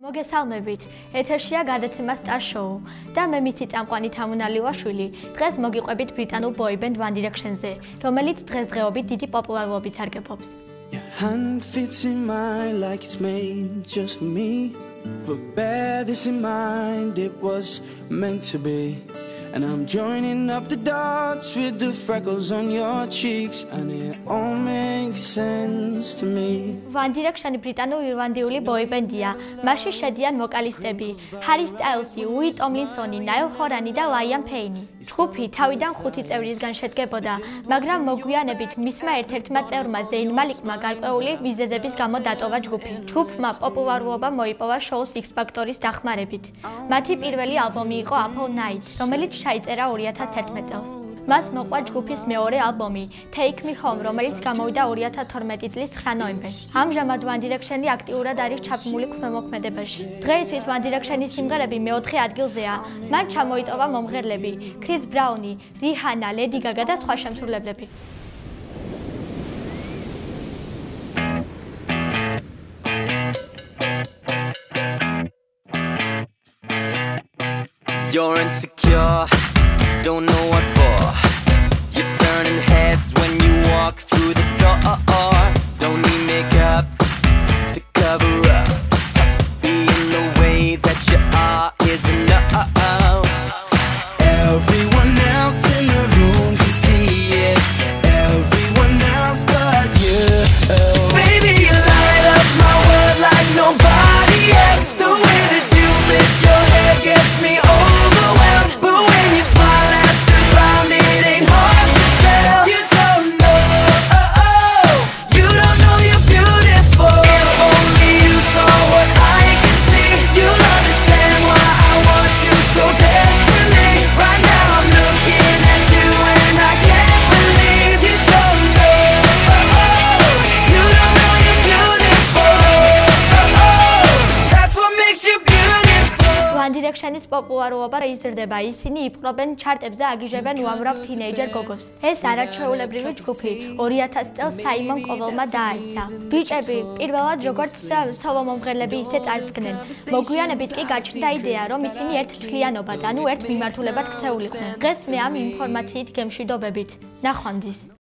მოგესალმებით. ეთერშია გადაცემა Star Show და მე მიცი წამყვანი თამუნალიუაშვილი. დღეს მოგიყვებით ბრიტანულ boyband One Direction-ზე, რომელიც დღესდღეობით დიდი პოპულარობით სარგებლობს. Your hand fits in mine like it's made just for me. But bear this in mind, it was meant to be. And I'm joining up the dots with the freckles on your cheeks, and it all makes sense to me. One Direction ბრიტანულ-ირლანდიული boyband-ია. მასში შედიან ვოკალისტები Harry Styles, Louis Tomlinson, Niall Horan და Liam Payne. ჯგუფი თავიდან 5 წევრისგან შედგებოდა, მაგრამ მოგვიანებით მისმა ერთ-ერთმა წევრმა ზეინ მალიკმა გარკვეული მიზეზების გამო დატოვა ჯგუფი. ჯგუფმა პოპულარობა მოიპოვა შოუს X Factor-ის დახმარებით. მათი პირველი ალბომი იყო Apple Night, რომელიც ჩაიწერა 2011 წელს. მას მოყვა ჯგუფის მეორე ალბომი Take Me Home, რომელიც გამოვიდა 2012 წლის 9 ნოემბერს. ამჟამად One Direction-ი აქტიურად არის ჩაბმული ქვემოქმედებაში. დღეისთვის One Direction-ის სიმღერები მეოთხე ადგილზეა. მან ჩამოიტოვა მომღერლები Chris Brown, Rihanna, Lady Gaga და სხვა შემსრულებლები. You're insecure, don't know what for. You're turning heads when you walk through the door. Don't need makeup to cover up. Being the way that you are is enough. Everyone else in the room can see it. Everyone else but you. Baby, you light up my world like nobody else. The way that you flip your hair gets me overwhelmed. But when you smile at the ground, it ain't hard to tell. You don't know, you don't know you're beautiful. If only you saw what I can see, you'll understand why I want you so desperately. Right now I'm looking at you and I can't believe you don't know, you don't know you're beautiful. That's what makes you beautiful. One Direction-ის პოპულარობა იზრდება, ისინი იპყრობენ ჩარტებზე, აგიჟებენ უამრავ თინეიჯერ გოგოს. ეს არაჩვეულებრივი ჯგუფი 2000 წელს საიმონ კოველმა დააარსა. ბიჭები პირველად როგორც სოლო მომღერლები ისე წარსდგნენ. მოგვიანებით კი გაჩნდა იდეა, რომ ისინი ერთ თლიანობად, ანუ ერთ მიმართულებად ქცეულიყვნენ. დღეს მე ამ ინფორმაციით გემშვიდობებით. ნახვამდის.